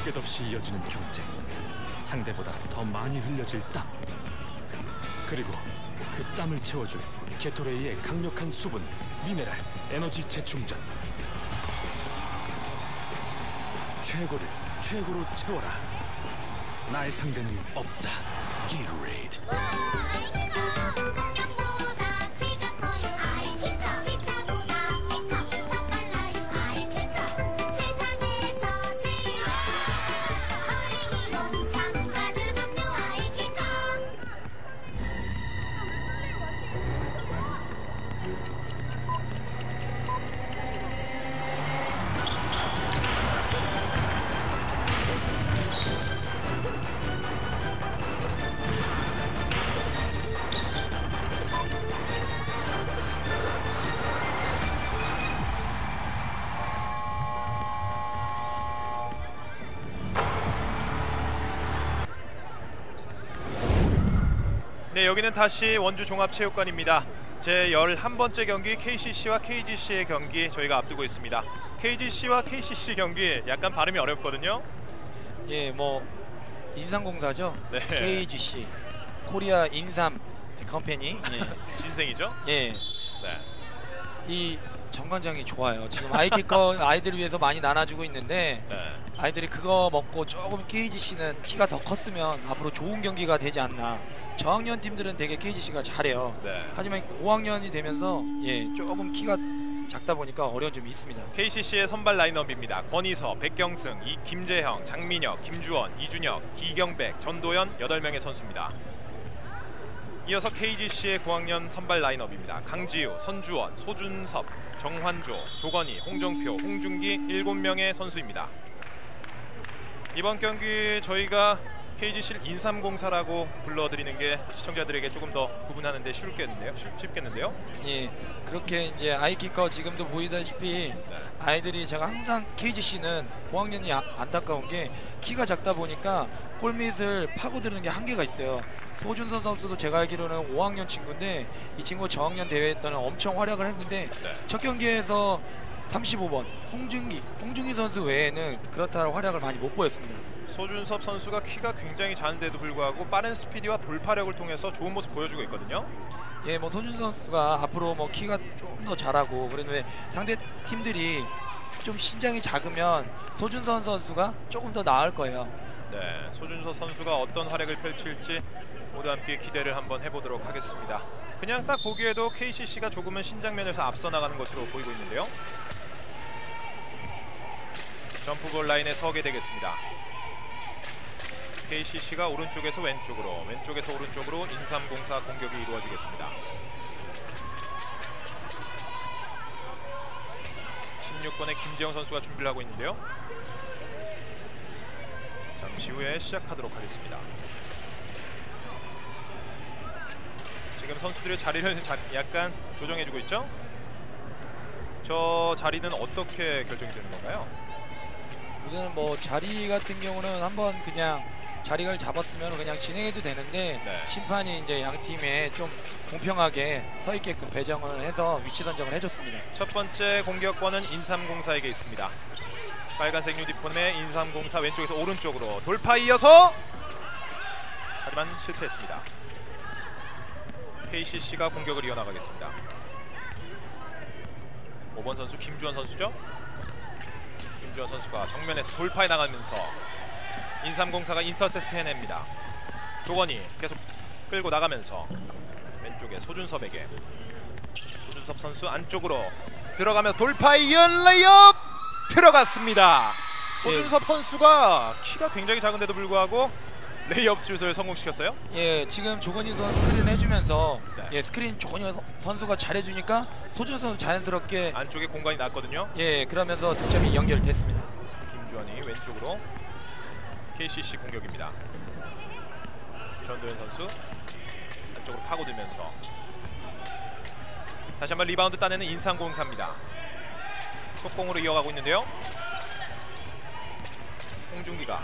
끝없이 이어지는 경쟁, 상대보다 더 많이 흘려질 땀, 그리고 그 땀을 채워줄 게토레이의 강력한 수분, 미네랄, 에너지 재충전. 최고를 최고로 채워라. 나의 상대는 없다. 게토레이드. 네, 여기는 다시 원주 종합체육관입니다. 제 11번째 경기 KCC와 KGC의 경기 저희가 앞두고 있습니다. KGC와 KCC 경기 약간 발음이 어렵거든요. 예, 뭐 인삼공사죠. 네. KGC 코리아 인삼 컴퍼니. 예. 진생이죠? 예. 네. 이 정관장이 좋아요. 지금 아이키커 아이들을 위해서 많이 나눠주고 있는데 네. 아이들이 그거 먹고 조금 KGC는 키가 더 컸으면 앞으로 좋은 경기가 되지 않나. 저학년 팀들은 되게 KGC가 잘해요. 네. 하지만 고학년이 되면서 예, 조금 키가 작다 보니까 어려운 점이 있습니다. KCC의 선발 라인업입니다. 권희서, 백경승, 김재형, 장민혁, 김주원, 이준혁, 기경백, 전도연 8명의 선수입니다. 이어서 KGC의 고학년 선발 라인업입니다. 강지우, 선주원, 소준섭, 정환조, 조건희, 홍정표, 홍준기 7명의 선수입니다. 이번 경기 저희가 KGC를 인삼공사라고 불러드리는 게 시청자들에게 조금 더 구분하는데 쉽겠는데요? 예, 그렇게 이제 아이키커 지금도 보이다시피 아이들이 제가 항상 KGC는 고학년이 안타까운 게 키가 작다 보니까 골밑을 파고드는 게 한계가 있어요. 소준서 선수도 제가 알기로는 5학년 친구인데 이 친구 저학년 대회 때는 엄청 활약을 했는데 첫 경기에서 35번 홍준기 선수 외에는 그렇다 활약을 많이 못 보였습니다. 소준섭 선수가 키가 굉장히 작은데도 불구하고 빠른 스피드와 돌파력을 통해서 좋은 모습 보여주고 있거든요. 예, 뭐 소준섭 선수가 앞으로 뭐 키가 좀 더 잘하고 그런데 상대 팀들이 좀 신장이 작으면 소준섭 선수가 조금 더 나을 거예요. 네, 소준섭 선수가 어떤 활약을 펼칠지 모두 함께 기대를 한번 해보도록 하겠습니다. 그냥 딱 보기에도 KCC가 조금은 신장면에서 앞서 나가는 것으로 보이고 있는데요. 점프볼 라인에 서게 되겠습니다. KCC가 오른쪽에서 왼쪽으로, 왼쪽에서 오른쪽으로 인삼공사 공격이 이루어지겠습니다. 16번의 김재영 선수가 준비를 하고 있는데요. 잠시 후에 시작하도록 하겠습니다. 지금 선수들의 자리를 약간 조정해주고 있죠? 저 자리는 어떻게 결정이 되는 건가요? 우선은 뭐 자리 같은 경우는 한번 그냥 자리를 잡았으면 그냥 진행해도 되는데 심판이 이제 양 팀에 좀 공평하게 서 있게끔 배정을 해서 위치 선정을 해줬습니다. 첫 번째 공격권은 인삼공사에게 있습니다. 빨간색 유니폼의 인삼공사 왼쪽에서 오른쪽으로 돌파 이어서 하지만 실패했습니다. KCC가 공격을 이어나가겠습니다. 5번 선수 김주원 선수죠. 김주원 선수가 정면에서 돌파해 나가면서 인삼공사가 인터셉트 해냅니다. 조건이 계속 끌고 나가면서 왼쪽에 소준섭에게, 소준섭 선수 안쪽으로 들어가면서 돌파에 이은 레이업 들어갔습니다. 소준섭 선수가 키가 굉장히 작은데도 불구하고 레이업 슛을 성공시켰어요. 예, 지금 조건희 선수 스크린 해주면서 예, 스크린 조건희 선수가 잘해주니까 소준 선수 자연스럽게 안쪽에 공간이 났거든요. 예, 그러면서 득점이 연결됐습니다. 김주원이 왼쪽으로 KCC 공격입니다. 전도현 선수 안쪽으로 파고들면서 다시 한번 리바운드 따내는 인삼공사입니다. 속공으로 이어가고 있는데요. 홍준기가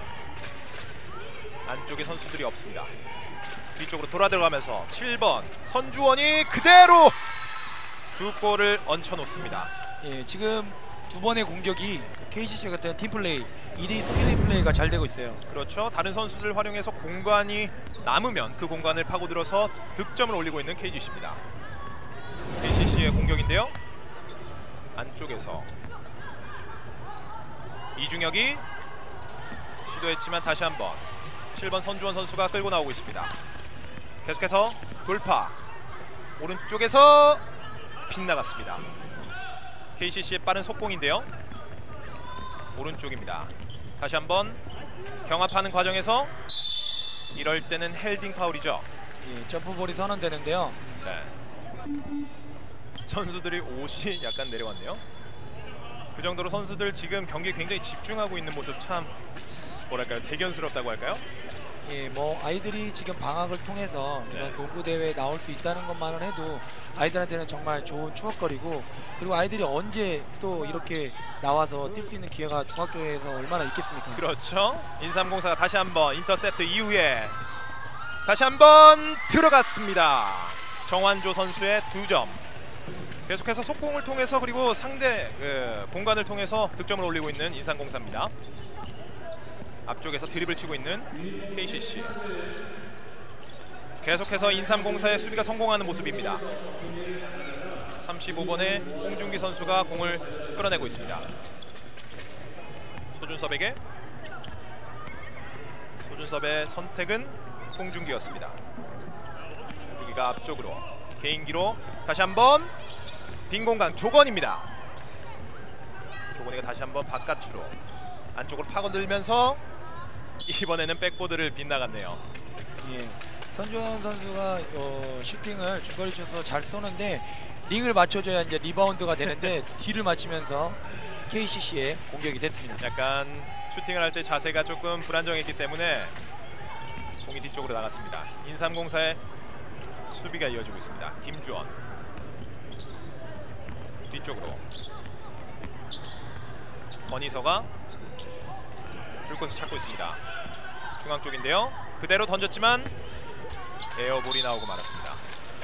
안쪽에 선수들이 없습니다. 뒤쪽으로 돌아 들어가면서 7번 선주원이 그대로 두 골을 얹혀 놓습니다. 예, 지금 두 번의 공격이 KCC 같은 팀플레이 2대2 소개대 플레이가 잘 되고 있어요. 그렇죠. 다른 선수들 활용해서 공간이 남으면 그 공간을 파고들어서 득점을 올리고 있는 KGC입니다. KCC의 공격인데요. 안쪽에서 이중혁이 시도했지만 다시 한번 7번 선주원 선수가 끌고 나오고 있습니다. 계속해서 돌파. 오른쪽에서 빗나갔습니다. KCC의 빠른 속공인데요. 오른쪽입니다. 다시 한번 경합하는 과정에서 이럴 때는 헬딩 파울이죠. 예, 점프볼이 선언되는데요. 네. 선수들이 옷이 약간 내려왔네요. 그 정도로 선수들 지금 경기에 굉장히 집중하고 있는 모습 참 뭐랄까요, 대견스럽다고 할까요? 예, 뭐 아이들이 지금 방학을 통해서 이런 농구 대회에 나올 수 있다는 것만을 해도 아이들한테는 정말 좋은 추억거리고, 그리고 아이들이 언제 또 이렇게 나와서 뛸 수 있는 기회가 중학교에서 얼마나 있겠습니까? 그렇죠. 인삼공사가 다시 한번 인터셉트 이후에 다시 한번 들어갔습니다. 정환조 선수의 2점. 계속해서 속공을 통해서 그리고 상대 공간을 통해서 득점을 올리고 있는 인삼공사입니다. 앞쪽에서 드립을 치고 있는 KCC. 계속해서 인삼공사의 수비가 성공하는 모습입니다. 35번의 홍준기 선수가 공을 끌어내고 있습니다. 소준섭에게, 소준섭의 선택은 홍준기였습니다. 홍준기가 앞쪽으로 개인기로 다시 한번 빈 공간 조건입니다. 조건이가 다시 한번 바깥으로 안쪽으로 파고들면서 이번에는 백보드를 빗나갔네요. 예, 선주원 선수가 슈팅을 중거리 슛으로 잘 쏘는데 링을 맞춰줘야 이제 리바운드가 되는데 뒤를 맞추면서 KCC의 공격이 됐습니다. 약간 슈팅을 할 때 자세가 조금 불안정했기 때문에 공이 뒤쪽으로 나갔습니다. 인삼공사의 수비가 이어지고 있습니다. 김주원 뒤쪽으로, 권희서가 줄 곳을 찾고 있습니다. 중앙 쪽인데요. 그대로 던졌지만 에어볼이 나오고 말았습니다.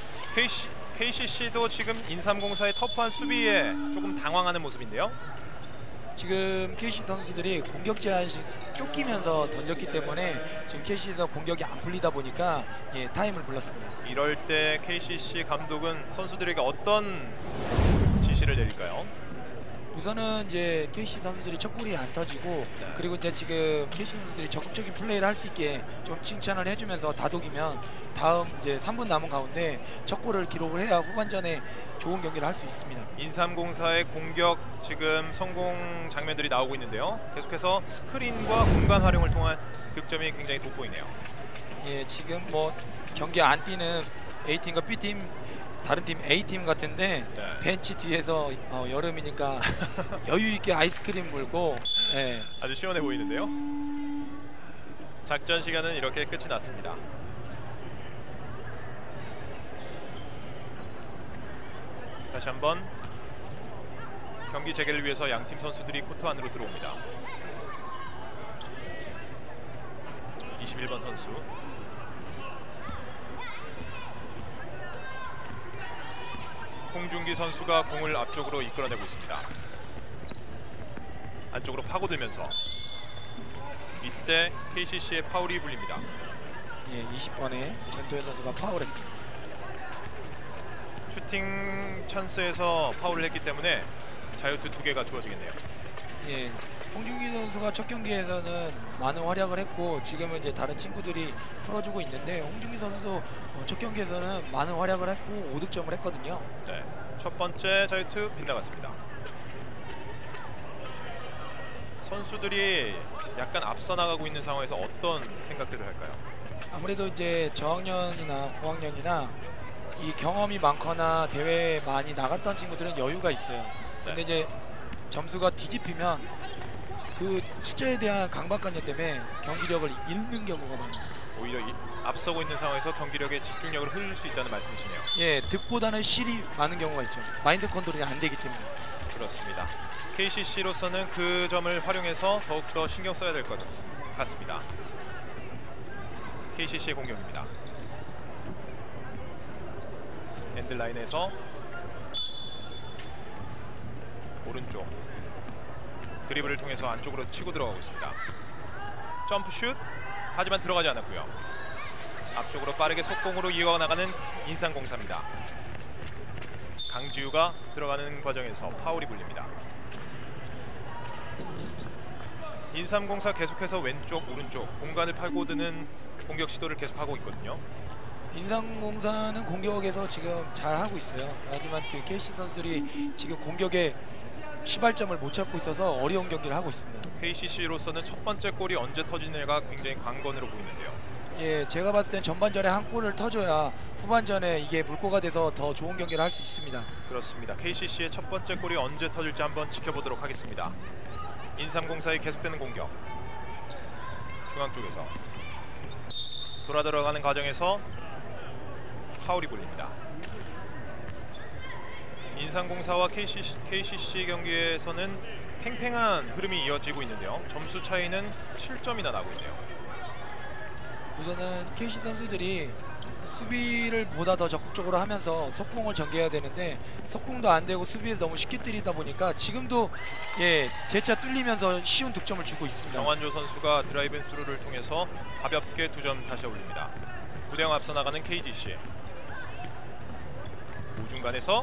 KCC도 지금 인삼공사의 터프한 수비에 조금 당황하는 모습인데요. 지금 KC 선수들이 공격 제한식 쫓기면서 던졌기 때문에 지금 KC에서 공격이 안 풀리다 보니까 예, 타임을 불렀습니다. 이럴 때 KCC 감독은 선수들에게 어떤 지시를 내릴까요? 우선은 이제 KC 선수들이 첫 골이 안 터지고, 네. 그리고 이제 지금 KC 선수들이 적극적인 플레이를 할 수 있게 좀 칭찬을 해주면서 다독이면 다음 이제 3분 남은 가운데 첫 골을 기록을 해야 후반전에 좋은 경기를 할 수 있습니다. 인삼공사의 공격 지금 성공 장면들이 나오고 있는데요. 계속해서 스크린과 공간 활용을 통한 득점이 굉장히 돋보이네요. 예, 지금 뭐 경기 안 뛰는 A팀과 B팀, 다른 팀 A팀 같은데 네. 벤치 뒤에서 여름이니까 여유 있게 아이스크림 물고, 예. 아주 시원해 보이는데요. 작전 시간은 이렇게 끝이 났습니다. 다시 한번 경기 재개를 위해서 양팀 선수들이 코트 안으로 들어옵니다. 21번 선수 홍준기 선수가 공을 앞쪽으로 이끌어내고 있습니다. 안쪽으로 파고들면서 이때 KCC의 파울이 불립니다. 예, 20번에 전도현 선수가 파울했습니다. 슈팅 찬스에서 파울을 했기 때문에 자유투 2개가 주어지겠네요. 예, 홍준기 선수가 첫 경기에서는 많은 활약을 했고 지금은 이제 다른 친구들이 풀어주고 있는데, 홍준기 선수도 첫 경기에서는 많은 활약을 했고 5득점을 했거든요. 네, 첫 번째 자유투 빗나갔습니다. 선수들이 약간 앞서 나가고 있는 상황에서 어떤 생각들을 할까요? 아무래도 이제 저학년이나 고학년이나 이 경험이 많거나 대회에 많이 나갔던 친구들은 여유가 있어요. 근데 이제 점수가 뒤집히면 그 숫자에 대한 강박관념 때문에 경기력을 잃는 경우가 많아요. 오히려 앞서고 있는 상황에서 경기력에 집중력을 흘릴 수 있다는 말씀이시네요. 예, 득보다는 실이 많은 경우가 있죠. 마인드 컨트롤이 안 되기 때문에. 그렇습니다. KCC로서는 그 점을 활용해서 더욱더 신경 써야 될 것 같습니다. KCC의 공격입니다. 엔드라인에서 오른쪽 드리블을 통해서 안쪽으로 치고 들어가고 있습니다. 점프슛 하지만 들어가지 않았고요. 앞쪽으로 빠르게 속공으로 이어나가는 인삼공사입니다. 강지우가 들어가는 과정에서 파울이 불립니다. 인삼공사 계속해서 왼쪽 오른쪽 공간을 파고드는 공격 시도를 계속하고 있거든요. 인삼공사는 공격에서 지금 잘 하고 있어요. 하지만 그 KC 선수들이 지금 공격에 시발점을 못 찾고 있어서 어려운 경기를 하고 있습니다. KCC로서는 첫 번째 골이 언제 터지느냐가 굉장히 관건으로 보이는데요. 예, 제가 봤을 땐 전반전에 한 골을 터줘야 후반전에 이게 물꼬가 돼서 더 좋은 경기를 할 수 있습니다. 그렇습니다. KCC의 첫 번째 골이 언제 터질지 한번 지켜보도록 하겠습니다. 인삼공사의 계속되는 공격. 중앙 쪽에서 돌아 들어가는 과정에서 파울이 불립니다. 인삼공사와 KCC 경기에서는 팽팽한 흐름이 이어지고 있는데요. 점수 차이는 7점이나 나고 있네요. 우선은 KC 선수들이 수비를 보다 더 적극적으로 하면서 속공을 전개해야 되는데 속공도 안 되고 수비에서 너무 쉽게 때리다 보니까 지금도 재차 뚫리면서 쉬운 득점을 주고 있습니다. 정환조 선수가 드라이브인 스루를 통해서 가볍게 2점 다시 올립니다. 9대0 앞서 나가는 KGC. 우중간에서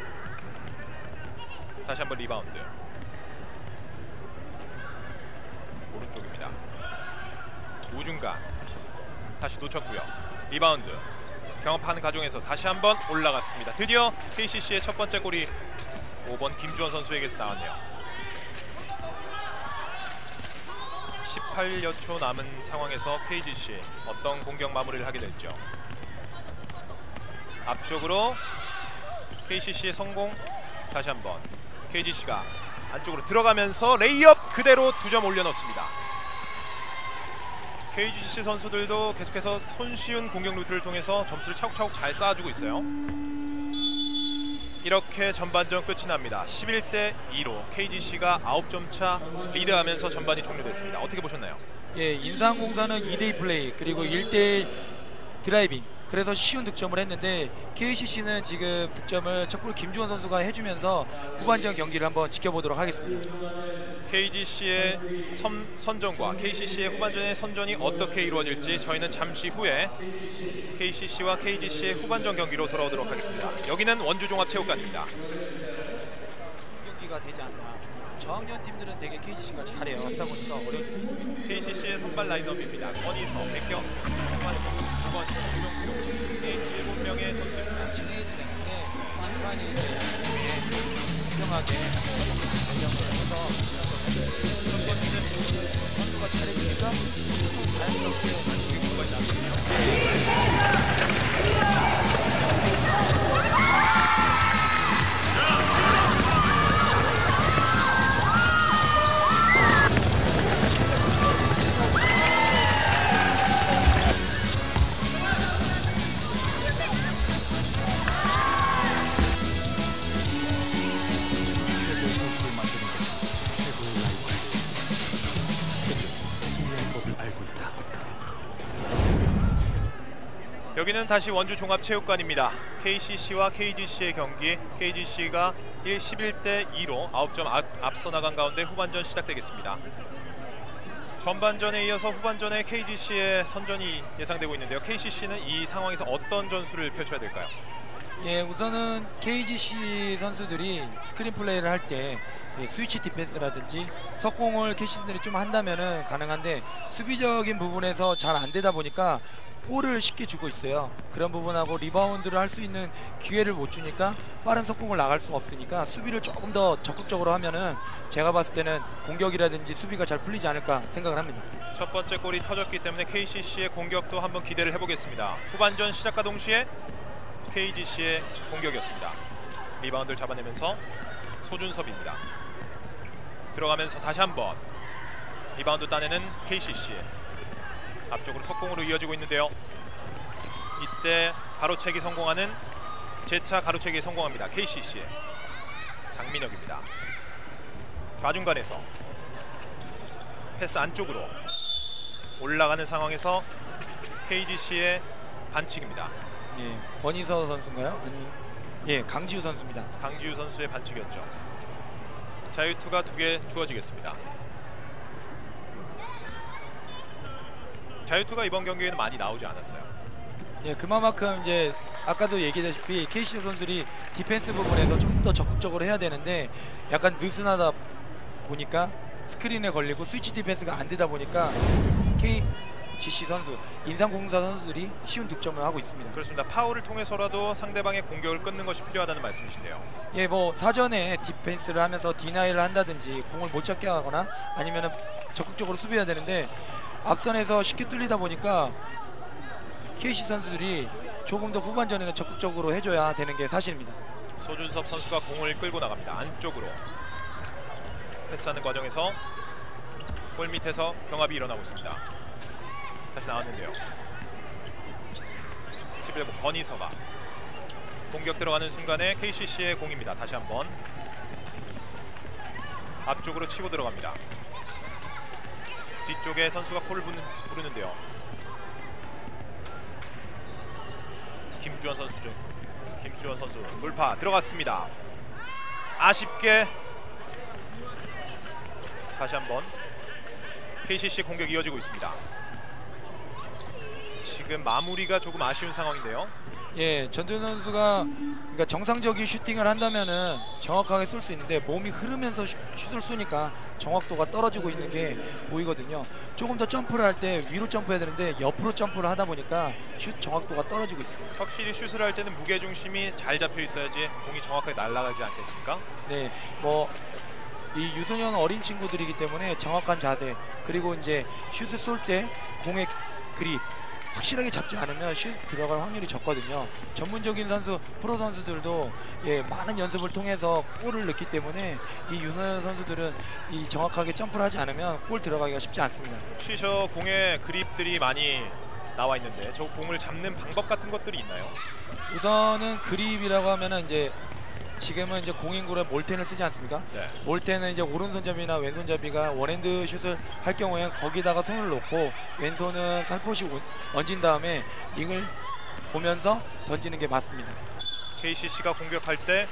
다시 한번 리바운드. 오른쪽입니다. 우중간 다시 놓쳤고요. 리바운드 경합하는 과정에서 다시 한번 올라갔습니다. 드디어 KCC의 첫 번째 골이 5번 김주원 선수에게서 나왔네요. 18여 초 남은 상황에서 KGC 어떤 공격 마무리를 하게 될죠. 앞쪽으로 KCC의 성공. 다시 한번 KGC가 안쪽으로 들어가면서 레이업 그대로 2점 올려놓습니다. KGC 선수들도 계속해서 손쉬운 공격 루트를 통해서 점수를 차곡차곡 잘 쌓아주고 있어요. 이렇게 전반전 끝이 납니다. 11대 2로 KGC가 9점 차 리드하면서 전반이 종료됐습니다. 어떻게 보셨나요? 예, 인삼공사는 2대2 플레이 그리고 1대1 드라이빙 그래서 쉬운 득점을 했는데 KCC는 지금 득점을 첫 골 김주원 선수가 해주면서 후반전 경기를 한번 지켜보도록 하겠습니다. KGC의 선전과 KCC의 후반전의 선전이 어떻게 이루어질지 저희는 잠시 후에 KCC와 KGC의 후반전 경기로 돌아오도록 하겠습니다. 여기는 원주종합체육관입니다. 경기가 되지 않나. 저학년 팀들은 되게 KGC가 잘해요. 하다 보니까 어려움이 있습니다. KCC의 선발 라인업입니다. 권희서, 백경승, 홍만성, 주건희, 유명구 이 7명의 선수입니다. 진행이 되는데 심판이 이제 공평하게 결정을 해서 선수가 잘해주니까 자연스럽게 경기가 나거든요. 최고의 선수를 만드는 것은 최고의 라이벌. 그는 승리할 법을 알고 있다. 여기는 다시 원주종합체육관입니다. KCC와 KGC의 경기. KGC가 11대 2로 9점 앞서 나간 가운데 후반전 시작되겠습니다. 전반전에 이어서 후반전에 KGC의 선전이 예상되고 있는데요. KCC는 이 상황에서 어떤 전술을 펼쳐야 될까요? 예, 우선은 KGC 선수들이 스크린 플레이를 할 때 스위치 디펜스라든지 석공을 KCC들이 좀 한다면은 가능한데 수비적인 부분에서 잘 안 되다 보니까 골을 쉽게 주고 있어요. 그런 부분하고 리바운드를 할 수 있는 기회를 못 주니까 빠른 석공을 나갈 수가 없으니까 수비를 조금 더 적극적으로 하면은 제가 봤을 때는 공격이라든지 수비가 잘 풀리지 않을까 생각을 합니다. 첫 번째 골이 터졌기 때문에 KCC의 공격도 한번 기대를 해보겠습니다. 후반전 시작과 동시에 KGC의 공격이었습니다. 리바운드를 잡아내면서 소준섭입니다. 들어가면서 다시 한번 리바운드 따내는 KCC. 앞쪽으로 속공으로 이어지고 있는데요. 이때 가로채기 성공하는 재차 가로채기에 성공합니다. KCC 장민혁입니다. 좌중간에서 패스 안쪽으로 올라가는 상황에서 KGC의 반칙입니다. 예, 권희서 선수인가요? 아니, 예, 강지우 선수입니다. 강지우 선수의 반칙이었죠. 자유투가 2개 주어지겠습니다. 자유투가 이번 경기에는 많이 나오지 않았어요. 예, 그만큼 이제 아까도 얘기했다시피 KC 선수들이 디펜스 부분에서 좀 더 적극적으로 해야 되는데 약간 느슨하다 보니까 스크린에 걸리고 스위치 디펜스가 안 되다 보니까 KGC 선수, 인삼공사 선수들이 쉬운 득점을 하고 있습니다. 그렇습니다. 파울을 통해서라도 상대방의 공격을 끊는 것이 필요하다는 말씀이신데요. 예, 뭐 사전에 디펜스를 하면서 디나이를 한다든지 공을 못 잡게 하거나 아니면은 적극적으로 수비해야 되는데 앞선에서 쉽게 뚫리다 보니까 KC 선수들이 조금 더 후반전에는 적극적으로 해줘야 되는 게 사실입니다. 소준섭 선수가 공을 끌고 나갑니다. 안쪽으로 패스하는 과정에서 골 밑에서 경합이 일어나고 있습니다. 다시 나왔는데요. 11번 권희서가 공격 들어가는 순간에 KCC의 공입니다. 다시 한번 앞쪽으로 치고 들어갑니다. 뒤쪽에 선수가 코를 부르는데요. 김주원 선수 돌파 들어갔습니다. 아쉽게 다시 한번 KCC 공격이 이어지고 있습니다. 지금 마무리가 조금 아쉬운 상황인데요. 예, 전준 선수가 그러니까 정상적인 슈팅을 한다면은 정확하게 쏠 수 있는데 몸이 흐르면서 슛을 쏘니까 정확도가 떨어지고 있는 게 보이거든요. 조금 더 점프를 할 때 위로 점프해야 되는데 옆으로 점프를 하다 보니까 슛 정확도가 떨어지고 있습니다. 확실히 슛을 할 때는 무게 중심이 잘 잡혀 있어야지 공이 정확하게 날아가지 않겠습니까? 네, 뭐 이 유소년 어린 친구들이기 때문에 정확한 자세 그리고 이제 슛을 쏠 때 공의 그립 확실하게 잡지 않으면 슛 들어갈 확률이 적거든요. 전문적인 선수, 프로 선수들도 예, 많은 연습을 통해서 골을 넣기 때문에 이 유소년 선수들은 이 정확하게 점프를 하지 않으면 골 들어가기가 쉽지 않습니다. 혹시 저 공의 그립들이 많이 나와 있는데 저 공을 잡는 방법 같은 것들이 있나요? 우선은 그립이라고 하면은 이제 지금은 이제 공인구에 몰텐을 쓰지 않습니까? 네. 몰텐은 이제 오른손잡이나 왼손잡이가 원핸드 슛을 할 경우에 거기다가 손을 놓고 왼손은 살포시 얹은 다음에 링을 보면서 던지는 게 맞습니다. KCC가 공격할 때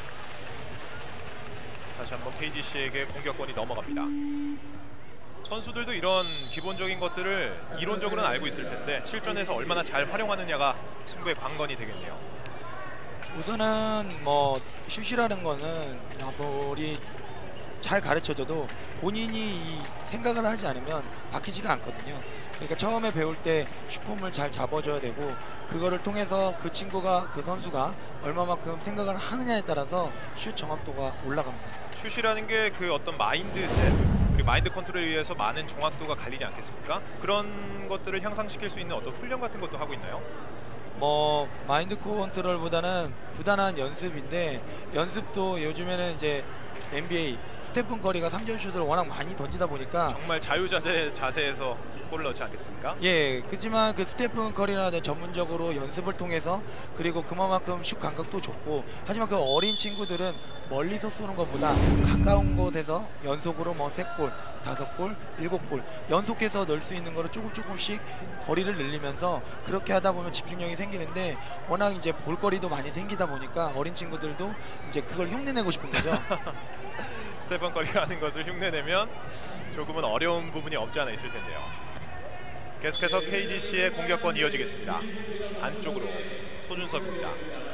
다시 한번 KGC에게 공격권이 넘어갑니다. 선수들도 이런 기본적인 것들을 이론적으로는 알고 있을 텐데 실전에서 얼마나 잘 활용하느냐가 승부의 관건이 되겠네요. 우선은 뭐 슛이라는 거는 아무리 잘 가르쳐줘도 본인이 이 생각을 하지 않으면 바뀌지가 않거든요. 그러니까 처음에 배울 때 슛폼을 잘 잡아줘야 되고 그거를 통해서 그 친구가 그 선수가 얼마만큼 생각을 하느냐에 따라서 슛 정확도가 올라갑니다. 슛이라는 게 그 어떤 마인드셋 그리고 마인드 컨트롤에 의해서 많은 정확도가 갈리지 않겠습니까? 그런 것들을 향상시킬 수 있는 어떤 훈련 같은 것도 하고 있나요? 뭐 마인드 컨트롤보다는 부단한 연습인데 연습도 요즘에는 이제 NBA 스테픈 커리가 3점 슛을 워낙 많이 던지다 보니까 정말 자유자재에서 골을 넣지 않겠습니까? 예, 그렇지만 그 스테픈 커리나 전문적으로 연습을 통해서 그리고 그만큼 슛 감각도 좋고 하지만 그 어린 친구들은 멀리서 쏘는 것보다 가까운 곳에서 연속으로 뭐 3골, 5골, 7골 연속해서 넣을 수 있는 거를 조금씩 거리를 늘리면서 그렇게 하다 보면 집중력이 생기는데 워낙 이제 볼거리도 많이 생기다 보니까 어린 친구들도 이제 그걸 흉내내고 싶은 거죠. 스테판 커리가 하는 것을 흉내내면 조금은 어려운 부분이 없지 않아 있을 텐데요. 계속해서 KGC의 공격권 이어지겠습니다. 안쪽으로 소준섭입니다.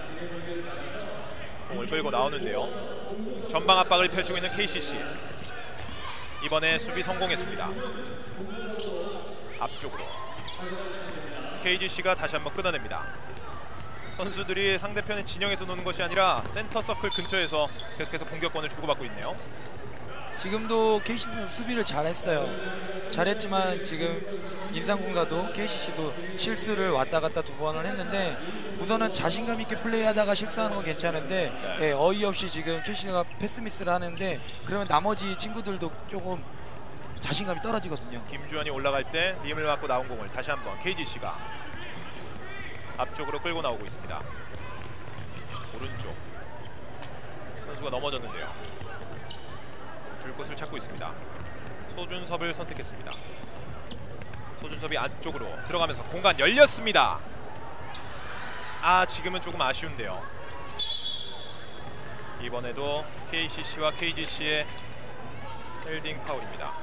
공을 끌고 나오는데요. 전방 압박을 펼치고 있는 KCC. 이번에 수비 성공했습니다. 앞쪽으로 KGC가 다시 한번 끊어냅니다. 선수들이 상대편의 진영에서 노는 것이 아니라 센터 서클 근처에서 계속해서 공격권을 주고받고 있네요. 지금도 KCC는 수비를 잘했어요. 잘했지만 지금 인상공사도 KCC도 실수를 왔다 갔다 2번을 했는데 우선은 자신감 있게 플레이하다가 실수하는 건 괜찮은데 예, 어이없이 지금 KCC가 패스미스를 하는데 그러면 나머지 친구들도 조금 자신감이 떨어지거든요. 김주환이 올라갈 때 림을 맞고 나온 공을 다시 한번 KGC가 앞쪽으로 끌고 나오고 있습니다. 오른쪽 선수가 넘어졌는데요. 줄 곳을 찾고 있습니다. 소준섭을 선택했습니다. 소준섭이 안쪽으로 들어가면서 공간 열렸습니다. 지금은 조금 아쉬운데요. 이번에도 KCC와 KGC의 헬딩 파울입니다.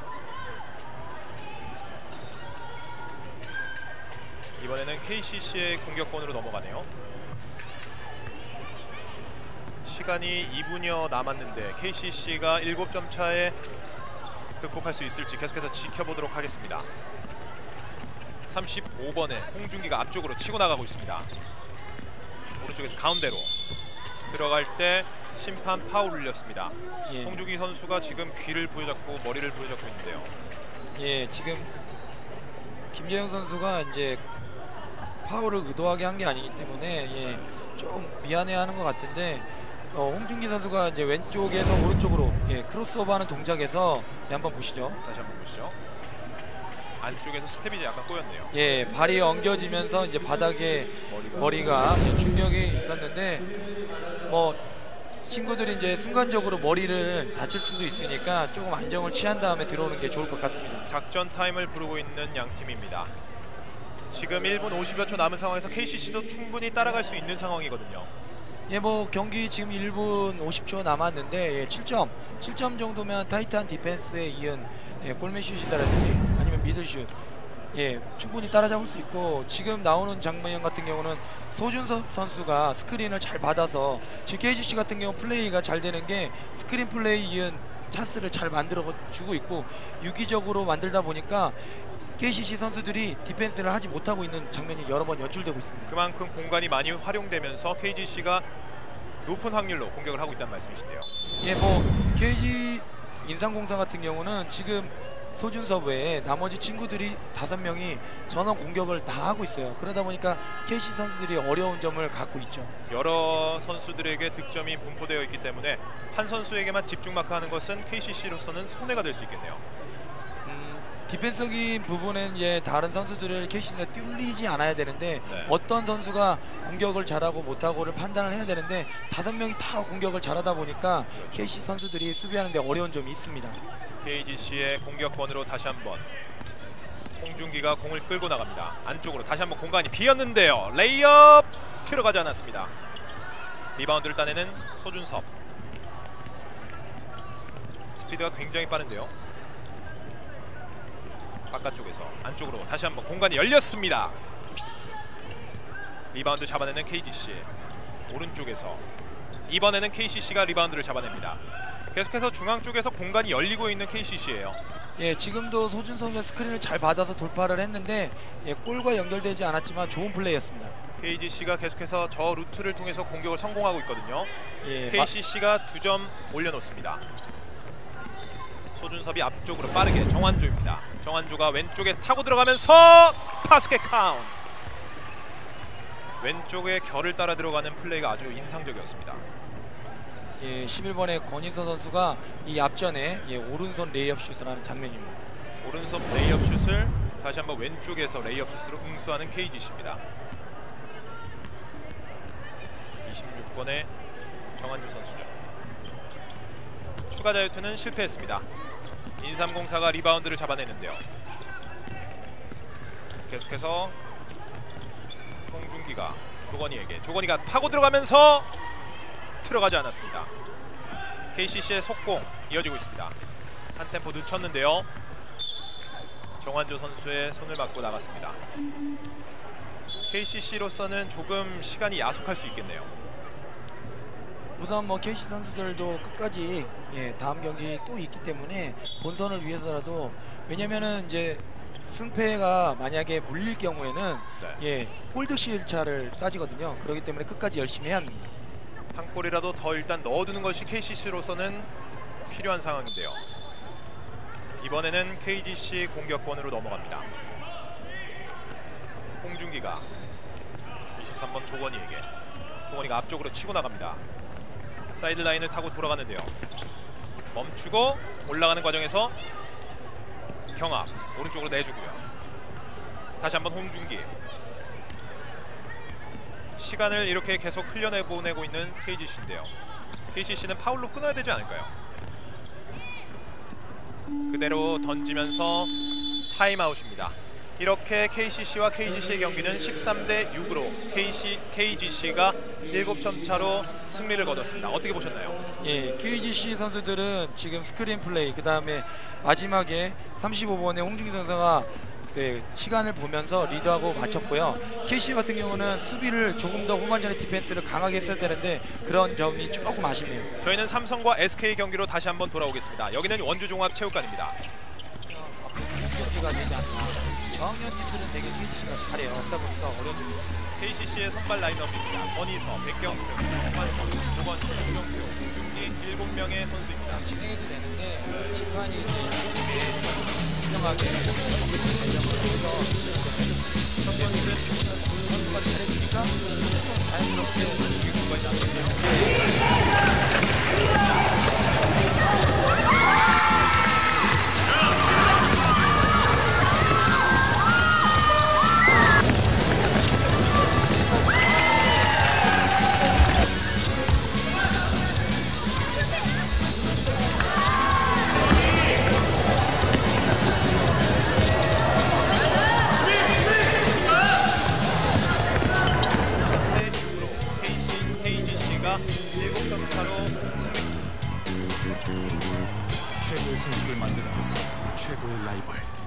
이번에는 KCC의 공격권으로 넘어가네요. 시간이 2분여 남았는데 KCC가 7점 차에 극복할 수 있을지 계속해서 지켜보도록 하겠습니다. 35번에 홍준기가 앞쪽으로 치고 나가고 있습니다. 오른쪽에서 가운데로 들어갈 때 심판 파울 울렸습니다. 예. 홍준기 선수가 지금 귀를 부여잡고 머리를 부여잡고 있는데요. 예, 지금 김재영 선수가 이제 파울을 의도하게 한 게 아니기 때문에 예, 좀 미안해하는 것 같은데 홍준기 선수가 이제 왼쪽에서 오른쪽으로 예, 크로스오버하는 동작에서 예, 한번 보시죠. 다시 한번 보시죠. 안쪽에서 스텝이 이제 약간 꼬였네요. 예, 발이 엉겨지면서 이제 바닥에 머리가 예, 충격이 있었는데 뭐 친구들이 이제 순간적으로 머리를 다칠 수도 있으니까 조금 안정을 취한 다음에 들어오는 게 좋을 것 같습니다. 작전 타임을 부르고 있는 양 팀입니다. 지금 1분 50여 초 남은 상황에서 KCC도 충분히 따라갈 수 있는 상황이거든요. 예, 뭐 경기 지금 1분 50초 남았는데 예, 7점 정도면 타이트한 디펜스에 이은 예, 골밑슛이라든지 아니면 미들슛 예, 충분히 따라잡을 수 있고 지금 나오는 장면 같은 경우는 소준섭 선수가 스크린을 잘 받아서 지금 KGC 같은 경우 플레이가 잘 되는 게 스크린 플레이 이은 찬스를 잘 만들어 주고 있고 유기적으로 만들다 보니까 KCC 선수들이 디펜스를 하지 못하고 있는 장면이 여러 번 연출되고 있습니다. 그만큼 공간이 많이 활용되면서 KGC가 높은 확률로 공격을 하고 있다는 말씀이신데요. 예, 뭐 KG 인삼공사 같은 경우는 지금 소준섭 외에 나머지 친구들이 5명이 전원 공격을 다 하고 있어요. 그러다 보니까 KC 선수들이 어려운 점을 갖고 있죠. 여러 선수들에게 득점이 분포되어 있기 때문에 한 선수에게만 집중 마크하는 것은 KCC로서는 손해가 될 수 있겠네요. 디펜스적인 부분은 이제 다른 선수들을 KCC가 뚫리지 않아야 되는데 네. 어떤 선수가 공격을 잘하고 못하고를 판단을 해야 되는데 5명이 다 공격을 잘하다 보니까 KC 선수들이 수비하는 데 어려운 점이 있습니다. KGC의 공격권으로 다시 한번 홍준기가 공을 끌고 나갑니다. 안쪽으로 다시 한번 공간이 비었는데요. 레이업 들어가지 않았습니다. 리바운드를 따내는 소준섭. 스피드가 굉장히 빠른데요. 바깥쪽에서 안쪽으로 다시 한번 공간이 열렸습니다. 리바운드 잡아내는 KGC. 오른쪽에서 이번에는 KCC가 리바운드를 잡아냅니다. 계속해서 중앙 쪽에서 공간이 열리고 있는 KCC예요. 예, 지금도 소준섭의 스크린을 잘 받아서 돌파를 했는데 예, 골과 연결되지 않았지만 좋은 플레이였습니다. KGC가 계속해서 저 루트를 통해서 공격을 성공하고 있거든요. 예, KCC가 2점 올려놓습니다. 소준섭이 앞쪽으로 빠르게 정환조입니다. 정환조가 왼쪽에 타고 들어가면서 바스켓 카운트. 왼쪽에 결을 따라 들어가는 플레이가 아주 인상적이었습니다. 예, 11번의 권인선 선수가 이 앞전에 예, 오른손 레이업 슛을 하는 장면입니다. 오른손 레이업 슛을 다시 한번 왼쪽에서 레이업 슛으로 응수하는 KGC입니다. 26번의 정한주 선수죠. 추가 자유투는 실패했습니다. 인삼공사가 리바운드를 잡아내는데요. 계속해서 홍준기가 조건희에게, 조건희가 타고 들어가면서 들어가지 않았습니다. KCC의 속공 이어지고 있습니다. 한 템포 늦췄는데요. 정환조 선수의 손을 맞고 나갔습니다. KCC로서는 조금 시간이 야속할 수 있겠네요. 우선 뭐 KC 선수들도 끝까지 예, 다음 경기 또 있기 때문에 본선을 위해서라도 왜냐면은 이제 승패가 만약에 물릴 경우에는 네. 예, 골드실 차를 따지거든요. 그렇기 때문에 끝까지 열심히 해야 합니다. 한 골이라도 더 일단 넣어두는 것이 KCC로서는 필요한 상황인데요. 이번에는 KGC 공격권으로 넘어갑니다. 홍준기가 23번 조건희에게, 조건희가 앞쪽으로 치고 나갑니다. 사이드라인을 타고 돌아가는데요. 멈추고 올라가는 과정에서 경합 오른쪽으로 내주고요. 다시 한번 홍준기. 시간을 이렇게 계속 흘려내보내고 있는 KGC인데요. KCC는 파울로 끊어야 되지 않을까요? 그대로 던지면서 타임아웃입니다. 이렇게 KCC와 KGC의 경기는 13대 6으로 KGC가 7점 차로 승리를 거뒀습니다. 어떻게 보셨나요? 예, KGC 선수들은 지금 스크린 플레이, 그 다음에 마지막에 35번의 홍준기 선수가 시간을 보면서 리드하고 마쳤고요. KC 같은 경우는 수비를 조금 더 후반전에 디펜스를 강하게 했어야 되는데 그런 점이 조금 아쉽네요. 저희는 삼성과 SK 경기로 다시 한번 돌아오겠습니다. 여기는 원주종합체육관입니다. 경기가 되지 않나. 저학년 팀들은 되게 KGC가 잘해요. 그러다 보니까 어려움이 있습니다. KCC의 선발 라인업입니다. 권희서, 백경승, 정관성, 조건희, 김용표, 김중기 7명의 선수입니다. 진행해도 되는데 심판이 이제 분명하게 전형을 해서 첫 번째는 선수가 잘해주니까 자연스럽게 경기 공간이 나거든요. KGC가 7점 차로 승리. 최고의 선수를 만드는 것은 최고의 라이벌